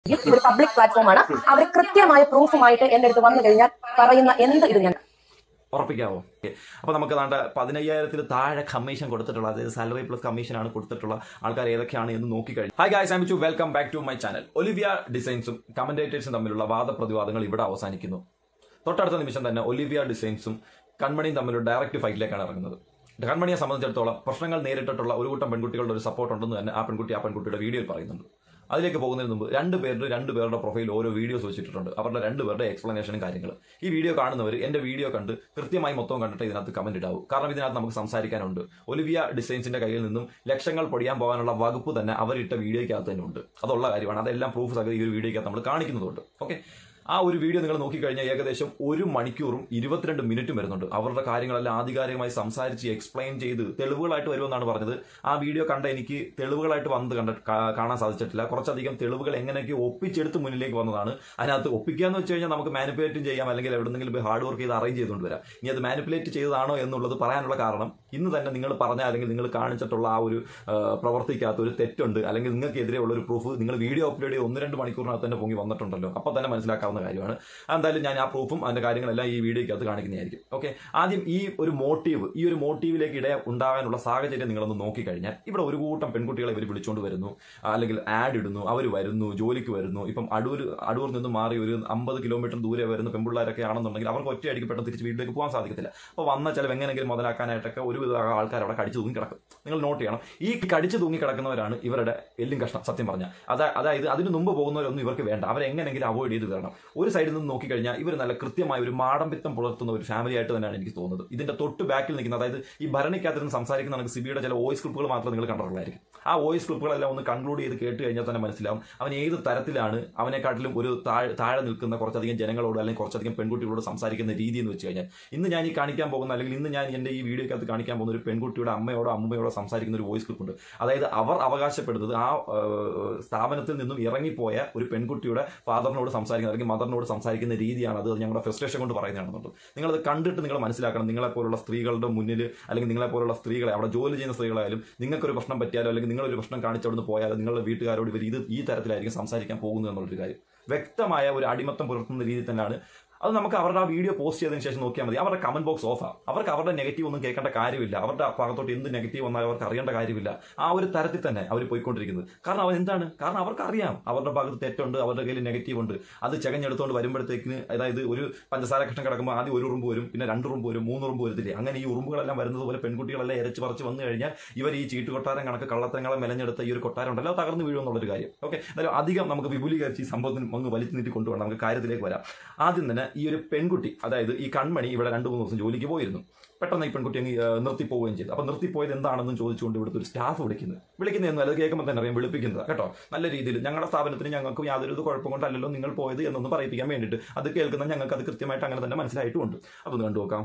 ഇതൊരു പബ്ലിക് പ്ലാറ്റ്ഫോമാണ്. അവർ കൃത്യമായ പ്രൂഫുമായിട്ട് എന്റെ അടുത്ത് വന്നു കഴിഞ്ഞാൽ പറയുന്ന എന്ത് ഇത് ഞാൻ ഉറപ്പിക്കാവോ? അപ്പോൾ നമുക്ക് താണ്ട 15,000 താഴെ കമ്മീഷൻ കൊടുത്തിട്ടുള്ള, അതായത് സാലറി പ്ലസ് കമ്മീഷനാണ് കൊടുത്തിട്ടുള്ള ആൾക്കാർ ഏതൊക്കെയാണ് എന്ന് നോക്കിക്കഴിഞ്ഞു. Hi guys, I am Bichu. Welcome back to my channel. Olivia ഡിസൈൻസും കമന്റേറ്റേഴ്സും തമ്മിലുള്ള വാദപ്രതിവാദങ്ങൾ ഇവിടെ അവസാനിക്കുന്നു. തൊട്ടടുത്ത നിമിഷം തന്നെ ഒലിവിയ ഡിസൈൻസും കൺമണിയും തമ്മിലുള്ള ഡയറക്റ്റ് ഫൈറ്റിലേക്കാണ് ഇറങ്ങുന്നത്. കൺമണിയെ സംബന്ധിച്ചിടത്തോളം പ്രശ്നങ്ങൾ നേരിട്ടിട്ടുള്ള ഒരു കൂട്ടം പെൺകുട്ടികളുടെ ഒരു സപ്പോർട്ട് ഉണ്ടെന്ന് തന്നെ ആ പെൺകുട്ടിയുടെ വീഡിയോയിൽ പറയുന്നുണ്ട്. അതിലേക്ക് പോകുന്നതിന് മുമ്പ് രണ്ടുപേരുടെ പ്രൊഫൈൽ ഓരോ വീഡിയോസ് വെച്ചിട്ടുണ്ട്. അവരുടെ രണ്ടുപേരുടെ എക്സ്പ്ലനേഷനും കാര്യങ്ങളും. ഈ വീഡിയോ കാണുന്നവർ എന്റെ വീഡിയോ കണ്ട് കൃത്യമായി മൊത്തം കണ്ടിട്ട് ഇതിനകത്ത് കമന്റ് ഇടാവും. കാരണം ഇതിനകത്ത് നമുക്ക് സംസാരിക്കാനുണ്ട്. ഒലിവിയ ഡിസൈൻസിന്റെ കയ്യിൽ നിന്നും ലക്ഷങ്ങൾ പൊടിയാൻ പോകാനുള്ള വകുപ്പ് തന്നെ അവരിട്ട വീഡിയോയ്ക്കകത്ത് തന്നെ ഉണ്ട്. അതുള്ള കാര്യമാണ്. അതെല്ലാം പ്രൂഫ് സഹിതം ഈ ഒരു വീഡിയോയ്ക്കകത്ത് നമ്മൾ കാണിക്കുന്നുണ്ട്. ഓക്കെ, ആ ഒരു വീഡിയോ നിങ്ങൾ നോക്കിക്കഴിഞ്ഞാൽ ഏകദേശം 1 മണിക്കൂറും 22 മിനിറ്റും വരുന്നുണ്ട്. അവരുടെ കാര്യങ്ങളെല്ലാം ആധികാരികമായി സംസാരിച്ച് എക്സ്പ്ലെയിൻ ചെയ്ത് തെളിവുകളായിട്ട് വരുമെന്നാണ് പറഞ്ഞത്. ആ വീഡിയോ കണ്ട എനിക്ക് തെളിവുകളായിട്ട് കാണാൻ സാധിച്ചിട്ടില്ല. കുറച്ചധികം തെളിവുകൾ എങ്ങനെയൊക്കെ ഒപ്പിച്ചെടുത്ത് മുന്നിലേക്ക് വന്നതാണ്. അതിനകത്ത് ഒപ്പിക്കാന്ന് വെച്ച് കഴിഞ്ഞാൽ നമുക്ക് മാനിപ്പുലേറ്റും ചെയ്യാം, അല്ലെങ്കിൽ എവിടെന്നെങ്കിലും ഹാർഡ് വർക്ക് ചെയ്ത് അറേഞ്ച് ചെയ്തുകൊണ്ട് വരാം. ഇനി അത് മാനിപ്പുലേറ്റ് ചെയ്തതാണോ എന്നുള്ളത് പറയാനുള്ള കാരണം ഇന്ന് തന്നെ നിങ്ങൾ പറഞ്ഞ അല്ലെങ്കിൽ നിങ്ങൾ കാണിച്ചിട്ടുള്ള ആ ഒരു പ്രവർത്തിക്കകത്ത് ഒരു തെറ്റുണ്ട്, അല്ലെങ്കിൽ നിങ്ങൾക്കെതിരെ ഉള്ള ഒരു പ്രൂഫ് നിങ്ങൾ വീഡിയോ അപ്ലോഡ് ചെയ്ത് 1-2 മണിക്കൂറിനകത്ത് തന്നെ പൊങ്ങി വന്നിട്ടുണ്ടല്ലോ. അപ്പോൾ തന്നെ മനസ്സിലാക്കാവുന്ന കാര്യമാണ്. എന്തായാലും ഞാൻ ആ പ്രൂഫും അതിന്റെ കാര്യങ്ങളെല്ലാം ഈ വീഡിയോയ്ക്കകത്ത് കാണിക്കുന്നതായിരിക്കും. ഓക്കെ, ആദ്യം ഈ ഒരു മോട്ടീവിലേക്ക് ഇട ഉണ്ടാകാനുള്ള സാഹചര്യം നിങ്ങളൊന്ന് നോക്കിക്കഴിഞ്ഞാൽ ഇവിടെ ഒരു കൂട്ടം പെൺകുട്ടികളെ ഇവർ വിളിച്ചുകൊണ്ട് വരുന്നു, അല്ലെങ്കിൽ ആഡ് ഇടുന്നു, അവർ വരുന്നു, ജോലിക്ക് വരുന്നു. ഇപ്പം അടൂർ നിന്ന് മാറി ഒരു 50 കിലോമീറ്റർ ദൂരെ വരുന്ന പെൺപിള്ളേരൊക്കെ ആണെന്നുണ്ടെങ്കിൽ അവർക്ക് ഒറ്റയടിക്ക് പെട്ടെന്ന് തിരിച്ച് വീട്ടിലേക്ക് പോകാൻ സാധിക്കത്തില്ല. അപ്പോൾ വന്ന ചിലവ് എങ്ങനെയെങ്കിലും മുതലാക്കാനായിട്ടൊക്കെ ഒരുവിധ ആൾക്കാർ അവിടെ കടിച്ചു തൂങ്ങി കിടക്കും. നിങ്ങൾ നോട്ട് ചെയ്യണം, ഈ കടിച്ചു തൂങ്ങി കിടക്കുന്നവരാണ് ഇവരുടെ എല്ലും കഷ്ണം. സത്യം പറഞ്ഞാൽ അതായത് അതിന് മുമ്പ് പോകുന്നവരൊന്നും ഇവർക്ക് വേണ്ട, അവരെങ്ങനെയെങ്കിലും അവോയ്ഡ് ചെയ്ത് വരണം. ഒരു സൈഡിൽ നിന്ന് നോക്കിക്കഴിഞ്ഞാൽ ഇവർ നല്ല കൃത്യമായ ഒരു മാടമ്പിത്തം പുലർത്തുന്ന ഒരു ഫാമിലി ആയിട്ട് തന്നെയാണ് എനിക്ക് തോന്നുന്നത്. ഇതിന്റെ തൊട്ട് ബാക്കിൽ നിൽക്കുന്ന, അതായത് ഈ ഭരണിക്കകത്ത് സംസാരിക്കുന്ന നമുക്ക് സിബിയുടെ ചില വോയിസ് ക്ലിപ്പുകൾ മാത്രം നിങ്ങൾ കണ്ടിട്ടുള്ളതായിരിക്കും. ആ വോയിസ് ക്ലിപ്പുകളെല്ലാം ഒന്ന് കൺക്ലൂഡ് ചെയ്ത് കേട്ട് കഴിഞ്ഞാൽ തന്നെ മനസ്സിലാവും അവൻ ഏത് തരത്തിലാണ് അവനെക്കാട്ടിലും ഒരു താഴെ നിൽക്കുന്ന കുറച്ചധികം ജനങ്ങളോട് അല്ലെങ്കിൽ കുറച്ചധികം പെൺകുട്ടികളോട് സംസാരിക്കുന്ന രീതി എന്ന് വെച്ച് കഴിഞ്ഞാൽ ഇന്ന് ഞാൻ ഈ കാണിക്കാൻ പോകുന്ന, അല്ലെങ്കിൽ ഇന്ന് ഞാൻ എന്റെ ഈ വീഡിയോക്കകത്ത് കാണിക്കാൻ പോകുന്ന ഒരു പെൺകുട്ടിയുടെ അമ്മയോടോ അമ്മയോടോ സംസാരിക്കുന്ന ഒരു വോയിസ് ക്ലിപ്പ് ഉണ്ട്. അതായത് അവർ അവകാശപ്പെടുന്നത് ആ സ്ഥാപനത്തിൽ നിന്നും ഇറങ്ങിപ്പോയ ഒരു പെൺകുട്ടിയുടെ ഫാദറിനോട് സംസാരിക്കുന്ന അല്ലെങ്കിൽ മദറിനോട് സംസാരിക്കുന്ന രീതിയാണ്. അത് ഞങ്ങളുടെ ഫ്രസ്ട്രേഷൻ കൊണ്ട് പറയുന്നതാണെന്നുണ്ട്. നിങ്ങളത് കണ്ടിട്ട് നിങ്ങൾ മനസ്സിലാക്കണം. നിങ്ങളെപ്പോലുള്ള സ്ത്രീകളുടെ മുന്നിൽ, അല്ലെങ്കിൽ നിങ്ങളെപ്പോലുള്ള സ്ത്രീകളെ, അവിടെ ജോലി ചെയ്യുന്ന സ്ത്രീകളായാലും നിങ്ങൾക്കൊരു പ്രശ്നം പറ്റിയാലോ അല്ലെങ്കിൽ നിങ്ങളൊരു പ്രശ്നം കാണിച്ചവിടുന്ന് പോയാലോ നിങ്ങളുടെ വീട്ടുകാരോട് ഇവർ ഈ തരത്തിലായിരിക്കും സംസാരിക്കാൻ പോകുന്നത് എന്നുള്ളൊരു കാര്യം. വ്യക്തമായ ഒരു അടിമത്തം പുലർത്തുന്ന രീതിയിൽ തന്നെയാണ്. അത് നമുക്ക് അവരുടെ ആ വീഡിയോ പോസ്റ്റ് ചെയ്തതിനു ശേഷം നോക്കിയാൽ മതി. അവരുടെ കമന്റ് ബോക്സ് ഓഫാണ്. അവർക്ക് അവരുടെ നെഗറ്റീവ് ഒന്നും കേൾക്കേണ്ട കാര്യമില്ല. അവരുടെ ഭാഗത്തോട്ട് എന്ത് നെഗറ്റീവ് വന്നാലും അവർക്ക് അറിയേണ്ട കാര്യമില്ല. ആ ഒരു തരത്തിൽ തന്നെ അവർ പോയിക്കൊണ്ടിരിക്കുന്നത്. കാരണം കാരണം അവർക്ക് അറിയാം അവരുടെ ഭാഗത്ത് തെറ്റുണ്ട്, അവരുടെ കയ്യിൽ നെഗറ്റീവ് ഉണ്ട്. അത് ചെകഞ്ഞെടുത്തുകൊണ്ട് വരുമ്പോഴത്തേക്കിന്, അതായത് ഒരു പഞ്ചസാര കഷ്ണം കിടക്കുമ്പോൾ ആദ്യം 1 ഉറുമ്പ് വരും, പിന്നെ 2 ഉറുമ്പ് വരും, 3 ഉറുമ്പ് വരത്തില്ലേ. അങ്ങനെ ഈ ഉറുമ്പുകളെല്ലാം വരുന്നത് പോലെ പെൺകുട്ടികളെല്ലാം ഇരച്ച് പറിച്ച് വന്നു കഴിഞ്ഞാൽ ഇവർ ഈ ചീട്ടുകൊട്ടാരം കണക്ക് കള്ളത്തരങ്ങളെ മെലഞ്ഞെടുത്ത ഈ ഒരു കൊട്ടാരം ഉണ്ടല്ലോ തകർന്നു വീഴുമെന്നുള്ളൊരു കാര്യം. ഓക്കെ, എന്നാലും അധികം നമുക്ക് വിപുലീകരിച്ച് ഈ സംഭവത്തിന് അങ്ങ് വലിച്ചു നീട്ടി കൊണ്ടുപോകണം. നമുക്ക് കാര്യത്തിലേക്ക് വരാം. ആദ്യം തന്നെ ഈ ഒരു പെൺകുട്ടി, അതായത് ഈ കൺമണി ഇവിടെ 2-3 ദിവസം ജോലിക്ക് പോയിരുന്നു. പെട്ടെന്ന് ഈ പെൺകുട്ടി അങ്ങ് നിർത്തിപ്പോവുകയും ചെയ്തു. അപ്പൊ നിർത്തിപ്പോയത് എന്താണെന്നും ചോദിച്ചുകൊണ്ട് ഇവിടുത്തെ ഒരു സ്റ്റാഫ് വിളിക്കുന്നതെന്നും അത് കേൾക്കുമ്പോൾ തന്നെ അറിയാം വിളിപ്പിക്കുന്നത് കേട്ടോ. നല്ല രീതിയിൽ ഞങ്ങളുടെ സ്ഥാപനത്തിന് ഞങ്ങൾക്ക് യാതൊരു കുഴപ്പം കൊണ്ടല്ലോ നിങ്ങൾ പോയത് എന്നൊന്ന് പറയിപ്പിക്കാൻ വേണ്ടിയിട്ട് അത് കേൾക്കുന്ന ഞങ്ങൾക്ക് അത് കൃത്യമായിട്ട് അങ്ങനെ തന്നെ മനസ്സിലായിട്ടുമുണ്ട്. അതൊന്ന് കണ്ടു നോക്കാം.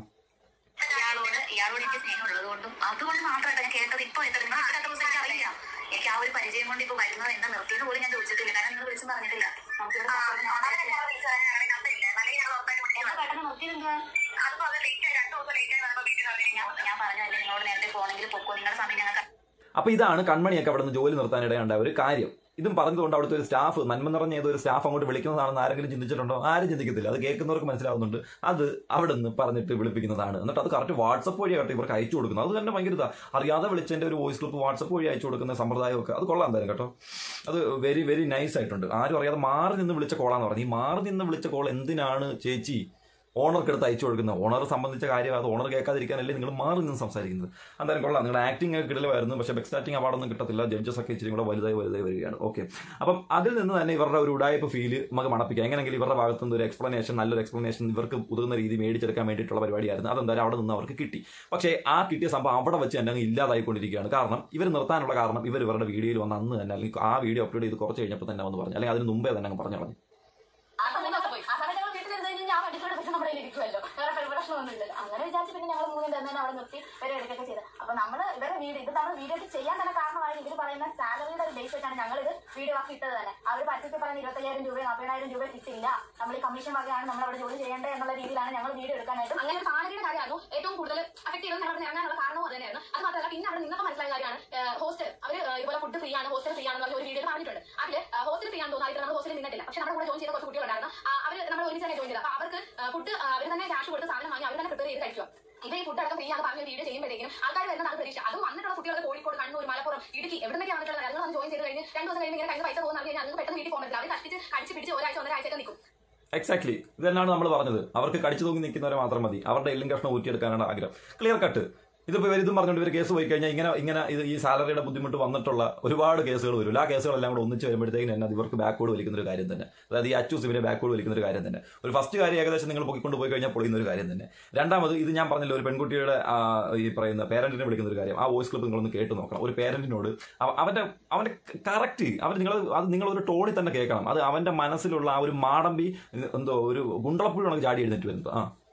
അതുകൊണ്ട് മാത്രമല്ല ഞാൻ കേട്ടത്. ഇപ്പൊ അറിയില്ല, എനിക്ക് ആ ഒരു പരിചയം കൊണ്ട് ഇപ്പൊ വരുന്നത് എന്താ നിർത്തിയത് പോലും ഞാൻ ചോദിച്ചിട്ടില്ല. കാരണം നിങ്ങൾ വിളിച്ചു പറഞ്ഞിട്ടില്ല. ഞാൻ പറഞ്ഞല്ലേ നിങ്ങളോട് നേരത്തെ പോകണമെങ്കിൽ പൊക്കോ, നിങ്ങളുടെ സമയം ഞങ്ങൾക്ക്. അപ്പൊ ഇതാണ് കൺമണിയൊക്കെ അവിടെ നിന്ന് ജോലി നിർത്താനിടയുണ്ടായ ഒരു കാര്യം. ഇതും പറഞ്ഞതുകൊണ്ട് അവിടുത്തെ ഒരു സ്റ്റാഫ്, നന്മ നിറഞ്ഞ ഏതൊരു സ്റ്റാഫ് അങ്ങോട്ട് വിളിക്കുന്നതാണെന്ന് ആരെങ്കിലും ചിന്തിച്ചിട്ടുണ്ടോ? ആരും ചിന്തിക്കത്തില്ല. അത് കേൾക്കുന്നവർക്ക് മനസ്സിലാവുന്നുണ്ട് അത് അവിടെ നിന്ന് പറഞ്ഞിട്ട് വിളിപ്പിക്കുന്നതാണ്. എന്നിട്ട് അത് കറക്റ്റ് വാട്സപ്പ് വഴിയായിട്ട് ഇവർക്ക് അയച്ചു കൊടുക്കുന്നത്. അത് തന്നെ ഭയങ്കര അറിയാതെ വിളിച്ചതിന്റെ ഒരു വോയിസ് ക്ലിപ്പ് വാട്സപ്പ് വഴി അയച്ചു കൊടുക്കുന്ന സമ്പ്രദായമൊക്കെ അത് കൊള്ളാൻ തരും കേട്ടോ. അത് വെരി വെരി നൈസ് ആയിട്ടുണ്ട്. ആരും അറിയാതെ മാറി നിന്ന് വിളിച്ച കോളാന്ന് പറഞ്ഞു. ഈ മാറി നിന്ന് വിളിച്ച കോൾ എന്തിനാണ് ചേച്ചി ഓണർക്ക് എടുത്ത് അയച്ചു കൊടുക്കുന്നത്? ഓണറെ സംബന്ധിച്ച കാര്യം അത് ഓണർ കേൾക്കാതിരിക്കാനല്ലേ നിങ്ങൾ മാറി നിന്ന് സംസാരിക്കുന്നത്? എന്തായാലും കൊള്ളാം. നിങ്ങളുടെ ആക്ടിംഗ് ഒക്കെ കിടലായിരുന്നു. പക്ഷേ ബെസ്റ്റ് ആക്ടിംഗ് അവാർഡൊന്നും കിട്ടത്തില്ല. ജഡ്ജസ് ഒക്കെ ഇച്ചിരി കൂടെ വലുതായി വരികയാണ്. ഓക്കെ, അപ്പം അതിൽ നിന്ന് തന്നെ ഇവരുടെ ഒരു ഉടായ്പ ഫീല് നമുക്ക് മണപ്പിക്കാം. എങ്ങനെയെങ്കിലും ഇവരുടെ ഭാഗത്തു നിന്ന് ഒരു എക്സ്പ്ലനേഷൻ, നല്ലൊരു എക്സ്പ്ലനേഷൻ ഇവർക്ക് ഉതകുന്ന രീതി മേടിച്ചെടുക്കാൻ വേണ്ടിയിട്ടുള്ള പരിപാടിയായിരുന്നു. അതെന്തായാലും അവിടെ നിന്ന് അവർക്ക് കിട്ടി. പക്ഷേ ആ കിട്ടിയ സംഭവം അവിടെ വെച്ച് തന്നെ അങ്ങ് ഇല്ലാതായിക്കൊണ്ടിരിക്കുകയാണ്. കാരണം ഇവർ നിർത്താനുള്ള കാരണം ഇവരുടെ വീഡിയോയിൽ വന്ന് അന്ന് തന്നെ, അല്ലെങ്കിൽ ആ വീഡിയോ അപ്ലോഡ് ചെയ്ത് കുറച്ച് കഴിഞ്ഞപ്പോൾ തന്നെ വന്ന് പറഞ്ഞു, അല്ലെങ്കിൽ അതിന് മുമ്പേ തന്നെ അങ്ങ് പറഞ്ഞു. പ്രശ്നമൊന്നുമില്ലല്ലോ. അങ്ങനെ വിചാരിച്ച് പിന്നെ ഞങ്ങൾ 3 തന്നെ അവിടെ നിർത്തി വരെ എടുക്കുകയൊക്കെ ചെയ്തത്. അപ്പൊ നമ്മൾ ഇവരുടെ വീഡിയോ ഇത് നമ്മൾ വീഡിയോ ചെയ്യാൻ തന്നെ കാരണമായത് ഇവർ പറയുന്ന സാലറിയുടെ ഒരു ബേസ് വെച്ചാണ് ഞങ്ങൾ ഇത് വീഡിയോ ആക്കി ഇട്ടത് തന്നെ. അവർ പരസ്യത്തിൽ പറയുന്ന 25,000 രൂപ 40,000 രൂപ കിട്ടില്ല, നമ്മൾ ഈ കമ്മീഷൻ വകയാണ് നമ്മൾ അവിടെ ജോലി ചെയ്യേണ്ടത് എന്നുള്ള രീതിയിലാണ് ഞങ്ങൾ വീഡിയോ എടുക്കാനായിട്ടും. അങ്ങനെ ഒരു സാലറിയുടെ കാര്യമായിരുന്നു ഏറ്റവും കൂടുതൽ അഫക്ട് ചെയ്തത്. ഞങ്ങൾ ഇറങ്ങാനുള്ള കാരണവും അത് തന്നെയായിരുന്നു. അത് മാത്രമല്ല പിന്നെ അവിടെ നിങ്ങൾക്ക് മനസ്സിലായ കാര്യമാണ് ഹോസ്റ്റൽ അവർ ഇതുപോലെ ഫുഡ് ഫ്രീ ആണ്, ഹോസ്റ്റൽ ഫ്രീ ആണെന്ന് ഒരു വീഡിയോ പറഞ്ഞിട്ടുണ്ട്. അതിൽ ഹോസ്റ്റൽ ഫ്രീ ആണെന്ന് തോന്നായിട്ട് നമ്മൾ ഹോസ്റ്റലിൽ നിന്നിട്ടില്ല. പക്ഷെ നമ്മുടെ കൂടെ ജോയിൻ ചെയ്ത കുറച്ച് കുട്ടികളുണ്ടായിരുന്നു. അവർ നമ്മൾ ഒരുമിച്ച് തന്നെ ജോയിൻ ചെയ്തത്. അപ്പൊ അവർക്ക് ഫുഡ് അവർ തന്നെ ക്യാഷ് കൊടുത്ത് സാധനം വാങ്ങി അവർ തന്നെ പ്രിപ്പയർ ചെയ്ത് കഴിക്കുക. ഇവർ ഈ ഫുഡ് അടക്കം ഫ്രീ ആണ് പറഞ്ഞ വീഡിയോ ചെയ്യുമ്പോഴേക്കും ആൾക്കാർ വരുന്നതാണ് പ്രതീക്ഷ. അതും വന്നിട്ടുള്ള കുട്ടികൾ കോഴിക്കോട്, കണ്ണൂർ, മലപ്പുറം, ഇടുക്കി എവിടെ നിന്നൊക്കെ വന്നിട്ടുള്ളത്. ഞങ്ങൾ വന്ന് ജോയിൻ ചെയ്ത് കഴിഞ്ഞ് 2 ദിവസം കഴിഞ്ഞ് ഇങ്ങനെ കഴിഞ്ഞ പൈസ പോകുന്ന കഴിഞ്ഞാൽ ഞങ്ങൾക്ക് പെട്ടെന്ന് വീട്ടിൽ പോകാൻ പറ്റില്ല. അവർ കഷ്ടിച്ച് കടിച്ച് പിടിച്ച് ഒരാഴ്ച 1.5 ആഴ്ചയൊക്കെ നിൽക്കും. എക്സാക്ട്ലി ഇത് തന്നെയാണ് നമ്മൾ പറഞ്ഞത്. അവർക്ക് കടിച്ചു തൂങ്ങി നിൽക്കുന്നവരെ മാത്രം മതി, അവരുടെ എല്ലും കഷ്ണം ഊറ്റിയെടുക്കാനാണ് ആഗ്രഹം. Clear cut. ഇതിപ്പോൾ ഇതും പറഞ്ഞുകൊണ്ട് ഇവർ കേസ് പോയി കഴിഞ്ഞാൽ ഇങ്ങനെ ഇത് ഈ സാലറിയുടെ ബുദ്ധിമുട്ട് വന്നിട്ടുള്ള ഒരുപാട് കേസുകൾ വരും. ആ കേസുകളെല്ലാം കൂടെ ഒന്നിച്ച് വരുമ്പോഴത്തേക്കും തന്നെ അത് ഇവർക്ക് ബാക്കോട് വലിക്കുന്ന ഒരു കാര്യം തന്നെ. അതായത് ഈ അച്ചൂസിനെ ബാക്കോട് വലിക്കുന്ന ഒരു കാര്യം തന്നെ. ഒരു ഫസ്റ്റ് കാര്യം ഏകദേശം നിങ്ങൾ പൊക്കിക്കൊണ്ട് പോയി കഴിഞ്ഞാൽ പൊളിയുന്ന ഒരു കാര്യം തന്നെ. രണ്ടാമത് ഇത് ഞാൻ പറഞ്ഞല്ലോ, ഒരു പെൺകുട്ടിയുടെ ഈ പറയുന്ന പേരന്റിനെ വിളിക്കുന്ന ഒരു കാര്യം. ആ വോയിസ് ക്ലിപ്പ് നിങ്ങളൊന്ന് കേട്ട് നോക്കണം. ഒരു പേരന്റിനോട് അവന്റെ കറക്റ്റ് നിങ്ങളൊരു ടോണിൽ തന്നെ കേൾക്കണം. അത് അവന്റെ മനസ്സിലുള്ള ആ ഒരു മാടമ്പി എന്തോ ഒരു ഗുണ്ടളപ്പുഴയാണ് ചാടി എഴുന്നേറ്റ് വരുന്നത്.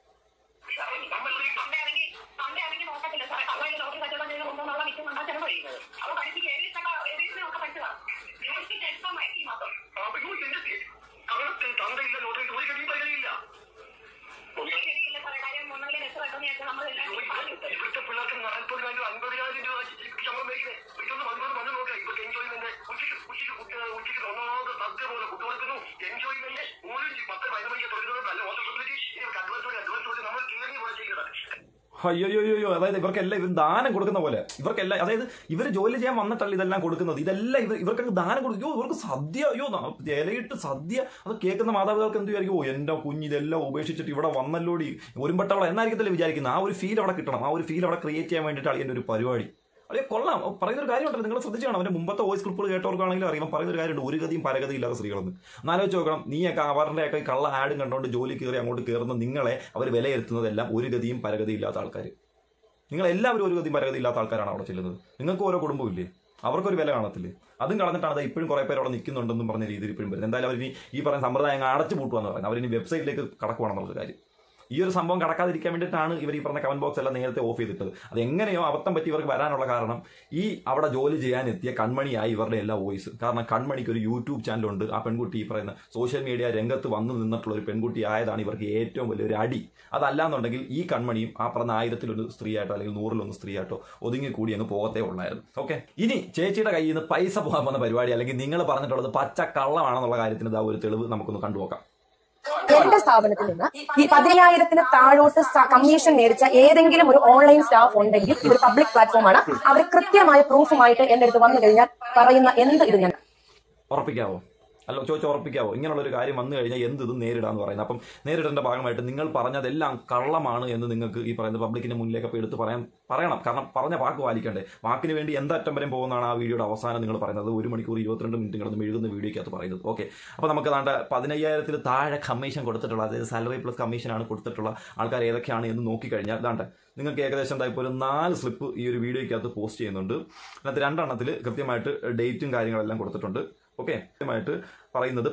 അയ്യോ, അതായത് ഇവർക്കെല്ലാം ഇവർ ദാനം കൊടുക്കുന്ന പോലെ ഇവർക്കെല്ലാം, അതായത് ഇവർ ജോലി ചെയ്യാൻ വന്നിട്ടല്ല ഇതെല്ലാം കൊടുക്കുന്നത്. ഇതെല്ലാം ഇവർക്ക് ദാനം കൊടുക്കും. ഇവർക്ക് സദ്യ, ഇലയിട്ട് സദ്യ, അത് കേൾക്കുന്ന മാതാപിതാക്കൾക്ക് എന്ത് വിചാരിക്കും? എന്റെ കുഞ്ഞ് ഇതെല്ലാം ഉപേക്ഷിച്ചിട്ട് ഇവിടെ വന്നല്ലോടി ഒരുമ്പട്ടവള എന്നായിരിക്കത്തില്ല വിചാരിക്കുന്നത്. ആ ഒരു ഫീൽ അവിടെ കിട്ടണം. ആ ഒരു ഫീൽ അവിടെ ക്രിയേറ്റ് ചെയ്യാൻ വേണ്ടിയിട്ടാണ് എൻ്റെ ഒരു പരിപാടി. അതെ, കൊള്ളാം. പറയുന്നൊരു കാര്യമുണ്ടല്ലോ, നിങ്ങൾ ശ്രദ്ധിച്ചാണ്. അവന്റെ മുമ്പത്തെ വോയിസ് ക്ലിപ്പുകൾ കേട്ടവർക്കാണെങ്കിലും അറിയാം. പറയുന്നൊരു കാര്യമുണ്ട്, ഒരു ഗതിയും പരഗതിയും ഇല്ലാത്ത സ്ത്രീകളെന്ന്. എന്നാലോചിച്ച് നോക്കണം. നീയൊക്കെ അവരുടെയൊക്കെ കള്ള ആഡും കണ്ടുകൊണ്ട് ജോലി കയറി അങ്ങോട്ട് കയറുന്ന നിങ്ങളെ അവർ വിലയിരുത്തുന്നതെല്ലാം ഒരു ഗതിയും പരഗതിയും ഇല്ലാത്ത ആൾക്കാർ. നിങ്ങളെല്ലാവരും ഒരു ഗതിയും പരഗതി ഇല്ലാത്ത ആൾക്കാരാണ് അവിടെ ചെല്ലുന്നത്. നിങ്ങൾക്ക് ഓരോ കുടുംബമില്ലേ? അവർക്കൊരു വില കാണത്തില്ലേ? അതും കളഞ്ഞിട്ടാണ് അത് ഇപ്പോഴും കുറേ പേര് അവിടെ നിൽക്കുന്നുണ്ടെന്നും പറഞ്ഞ രീതിയിൽ ഇപ്പോഴും വരുന്നത്. എന്തായാലും അവരിനി ഈ പറയുന്ന സമ്പ്രദായം അടച്ചു പൂട്ടുവാന്ന് പറയുന്നത്. അവരിനി വെബ്സൈറ്റിലേക്ക് കടക്കുവാണെന്നുള്ള കാര്യം. ഈ ഒരു സംഭവം കടക്കാതിരിക്കാൻ വേണ്ടിയിട്ടാണ് ഇവർ ഈ പറഞ്ഞ കമന്റ് ബോക്സ് എല്ലാം നേരത്തെ ഓഫ് ചെയ്തിട്ടത്. അത് എങ്ങനെയോ അബദ്ധം പറ്റി ഇവർക്ക് വരാനുള്ള കാരണം ഈ അവിടെ ജോലി ചെയ്യാനെത്തിയ കൺമണിയായി ഇവരുടെ എല്ലാ വോയിസ്. കാരണം കൺമണിക്ക് ഒരു യൂട്യൂബ് ചാനലുണ്ട്. ആ പെൺകുട്ടി ഈ പറയുന്ന സോഷ്യൽ മീഡിയ രംഗത്ത് വന്നു നിന്നിട്ടുള്ള ഒരു പെൺകുട്ടി ആയതാണ് ഇവർക്ക് ഏറ്റവും വലിയൊരു അടി. അതല്ലാന്നുണ്ടെങ്കിൽ ഈ കൺമണിയും ആ പറഞ്ഞ 1000-ലൊരു സ്ത്രീയായിട്ടോ അല്ലെങ്കിൽ 100-ലൊന്ന് സ്ത്രീയായിട്ടോ ഒതുങ്ങി കൂടി അങ്ങ് പോകത്തേ ഉള്ളായിരുന്നു. ഓക്കെ, ഇനി ചേച്ചിയുടെ കയ്യിൽ നിന്ന് പൈസ പോകാൻ വന്ന പരിപാടി അല്ലെങ്കിൽ നിങ്ങൾ പറഞ്ഞിട്ടുള്ളത് പച്ച കള്ളമാണെന്നുള്ള കാര്യത്തിന് ഇതാ ഒരു തെളിവ് നമുക്കൊന്ന് കണ്ടുപോക്കാം. എന്റെ സ്ഥാപനത്തിൽ നിന്ന് ഈ 15,000-ന് താഴോട്ട് കമ്മീഷൻ മേടിച്ച ഏതെങ്കിലും ഒരു ഓൺലൈൻ സ്റ്റാഫ് ഉണ്ടെങ്കിൽ ഒരു പബ്ലിക് പ്ലാറ്റ്ഫോമാണ്. അവർ കൃത്യമായ പ്രൂഫുമായിട്ട് എന്റെ അടുത്ത് വന്നു കഴിഞ്ഞാൽ പറയുന്ന എന്ത് ഇത് ഞാൻ ഉറപ്പിക്കാവോ? അല്ല, ഉറപ്പിക്കാവോ? ഇങ്ങനെയുള്ള ഒരു കാര്യം വന്നു കഴിഞ്ഞാൽ ഇതും നേരിടാന്ന് പറയുന്നത്. അപ്പം നേരിടേണ്ട ഭാഗമായിട്ട് നിങ്ങൾ പറഞ്ഞതെല്ലാം കള്ളമാണ് എന്ന് നിങ്ങൾക്ക് ഈ പറയുന്ന പബ്ലിക്കിന്റെ മുന്നിലേക്ക് അപ്പോൾ എടുത്ത് പറയണം. കാരണം പറഞ്ഞ വാക്ക് പാലിക്കണ്ടേ? വാക്കിന് വേണ്ടി എന്തറ്റം വരെ പോകുന്നതാണ് ആ വീഡിയോയുടെ അവസാനം നിങ്ങൾ പറയുന്നത്. 1 മണിക്കൂർ 22 മിനിറ്റ് കിടന്ന് മെഴുകുന്ന വീഡിയോയ്ക്കകത്ത് പറയുന്നത്. ഓക്കെ, അപ്പോൾ നമുക്ക് 15,000-ൽ താഴെ കമ്മീഷൻ കൊടുത്തിട്ടുള്ള, അതായത് സാലറി പ്ലസ് കമ്മീഷനാണ് കൊടുത്തിട്ടുള്ള ആൾക്കാർ ഏതൊക്കെയാണ് എന്ന് നോക്കിക്കഴിഞ്ഞാൽ നിങ്ങൾക്ക് ഏകദേശം ഇപ്പോൾ ഒരു 4 സ്ലിപ്പ് ഈ ഒരു വീഡിയോയ്ക്കകത്ത് പോസ്റ്റ് ചെയ്യുന്നുണ്ട്. അതിനകത്ത് 2 എണ്ണത്തിൽ കൃത്യമായിട്ട് ഡേറ്റും കാര്യങ്ങളെല്ലാം കൊടുത്തിട്ടുണ്ട്. ഓക്കെ, കൃത്യമായിട്ട് പറയുന്നത്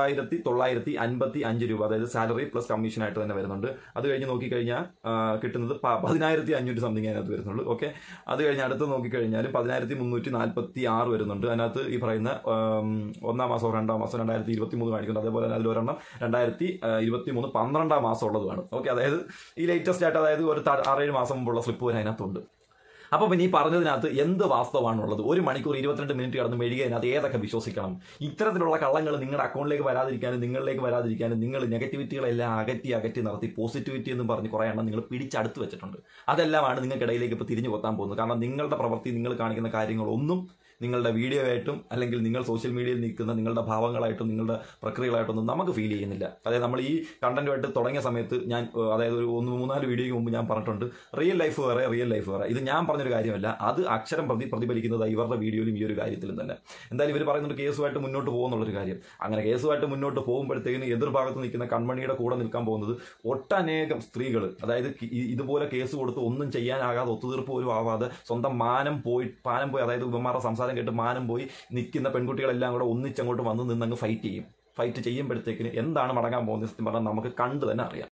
12,955 രൂപ, അതായത് സാലറി പ്ലസ് കമ്മീഷനായിട്ട് തന്നെ വരുന്നുണ്ട്. അത് കഴിഞ്ഞ് നോക്കിക്കഴിഞ്ഞാൽ കിട്ടുന്നത് 10,500 സംതിങ് അതിനകത്ത് വരുന്നുള്ളൂ. ഓക്കെ, അത് കഴിഞ്ഞ് അടുത്ത് നോക്കിക്കഴിഞ്ഞാൽ 10,346 വരുന്നുണ്ട്. അതിനകത്ത് ഈ പറയുന്ന 1-ാം മാസം 2-ാം മാസം 2023 കാണിക്കുന്നുണ്ട്. അതേപോലെ തന്നെ അതിലൊരെണ്ണം 2023 12-ാം മാസം ഉള്ളതുമാണ്. ഓക്കെ, അതായത് ഈ ലേറ്റസ്റ്റ് ആയിട്ട്, അതായത് ഒരു 6-7 മാസം മുമ്പുള്ള സ്ലിപ്പ് വരെ അതിനകത്തുണ്ട്. അപ്പോൾ പിന്നെ ഈ പറഞ്ഞതിനകത്ത് എന്ത് വാസ്തവമാണുള്ളത്? 1 മണിക്കൂർ 22 മിനിറ്റ് കടന്ന് മെഴുകിയതിനകത്ത് ഏതൊക്കെ വിശ്വസിക്കണം? ഇത്തരത്തിലുള്ള കള്ളങ്ങൾ നിങ്ങളുടെ അക്കൗണ്ടിലേക്ക് വരാതിരിക്കാനും നിങ്ങളിലേക്ക് വരാതിരിക്കാനും നിങ്ങൾ നെഗറ്റിവിറ്റികളെല്ലാം അകറ്റി നടത്തി പോസിറ്റിവിറ്റി എന്ന് പറഞ്ഞ് കുറേ എണ്ണം നിങ്ങൾ പിടിച്ചടുത്ത് വെച്ചിട്ടുണ്ട്. അതെല്ലാമാണ് നിങ്ങൾക്കിടയിലേക്ക് ഇപ്പോൾ തിരിഞ്ഞു കൊത്താൻ പോകുന്നത്. കാരണം നിങ്ങളുടെ പ്രവൃത്തി, നിങ്ങൾ കാണിക്കുന്ന കാര്യങ്ങളൊന്നും നിങ്ങളുടെ വീഡിയോ ആയിട്ടും അല്ലെങ്കിൽ നിങ്ങൾ സോഷ്യൽ മീഡിയയിൽ നിൽക്കുന്ന നിങ്ങളുടെ ഭാവങ്ങളായിട്ടും നിങ്ങളുടെ പ്രക്രിയകളായിട്ടൊന്നും നമുക്ക് ഫീൽ ചെയ്യുന്നില്ല. അതായത് നമ്മൾ ഈ കണ്ടന്റുമായിട്ട് തുടങ്ങിയ സമയത്ത് ഞാൻ, അതായത് ഒരു 3-4 വീഡിയോയ്ക്ക് മുമ്പ് ഞാൻ പറഞ്ഞിട്ടുണ്ട്, റിയൽ ലൈഫ് വേറെ, റിയൽ ലൈഫ് വേറെ. ഇത് ഞാൻ പറഞ്ഞൊരു കാര്യമല്ല, അത് അക്ഷരം പ്രതിഫലിക്കുന്നത് ഇവരുടെ വീഡിയോയിലും ഈ ഒരു കാര്യത്തിലും തന്നെ. എന്തായാലും ഇവർ പറയുന്നുണ്ട് കേസുമായിട്ട് മുന്നോട്ട് പോകുന്നുള്ളൊരു കാര്യം. അങ്ങനെ കേസുമായിട്ട് മുന്നോട്ട് പോകുമ്പോഴത്തേക്കിന് എതിർഭാഗത്ത് നിൽക്കുന്ന കൺമണിയുടെ കൂടെ നിൽക്കാൻ പോകുന്നത് ഒട്ടനേകം സ്ത്രീകൾ, അതായത് ഇതുപോലെ കേസ് കൊടുത്ത് ഒന്നും ചെയ്യാനാകാതെ ഒത്തുതീർപ്പ് പോലും ആവാതെ സ്വന്തം പാനം പോയി അതായത് ഇവന്മാരുടെ സംസാരം കേട്ട് മാനം പോയി നിൽക്കുന്ന പെൺകുട്ടികളെല്ലാം കൂടെ ഒന്നിച്ചങ്ങോട്ട് വന്ന് നിന്നങ്ങ് ഫൈറ്റ് ചെയ്യുമ്പോഴത്തേക്കിന് എന്താണ് മടങ്ങാൻ പോകുന്നത് സത്യം പറഞ്ഞാൽ നമുക്ക് കണ്ടു തന്നെ അറിയാം.